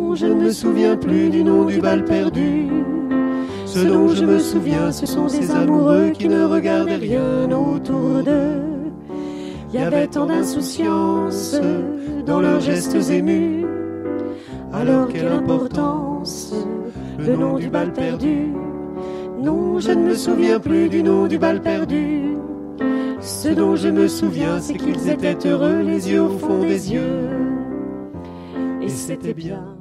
Non, je ne me souviens plus du nom du bal perdu. Ce dont je me souviens, ce sont ces amoureux qui ne regardaient rien autour d'eux. Il y avait tant d'insouciance dans leurs gestes émus. Alors quelle importance, le nom du bal perdu. Non, je ne me souviens plus du nom du bal perdu. Ce dont je me souviens, c'est qu'ils étaient heureux, les yeux au fond des yeux. Et c'était bien.